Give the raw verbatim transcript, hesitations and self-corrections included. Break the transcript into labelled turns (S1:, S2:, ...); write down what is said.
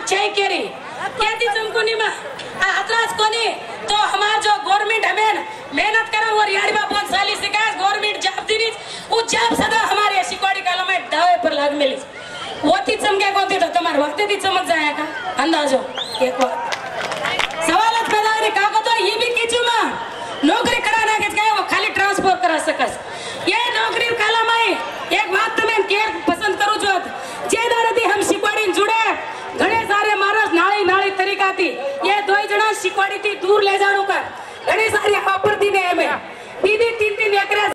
S1: चय केरी केती चमकुनी मा अतराज कोनी तो हमार जो गवर्नमेंट हमें मेहनत करा और यारी बा बहुत साली सिकाय गवर्नमेंट जॉब दिनी वो जॉब सदा हमारे शिकवाड़ी काला में दावे पर लाग मिली वो ती चमके कोती तो तुम्हारे वक्त ती चमक जाए का अंदाजो एक बार सवालत पैदा करे का तो ये भी किचु मा नौकरी कराना के क्या वो खाली ट्रांसफर करा सकस ये नौकरी काला में एक बात तो मैं केयर पसंद करूं जो जे दारती हम शिकवाड़ी जुड़े घणे सारे मारस नाली नाली तरीका थी ये दो ही जना शिकवाड़ी थी दूर ले जाणू का घणे सारी ऑफर थी ने में दीदी तीन तीन एकरा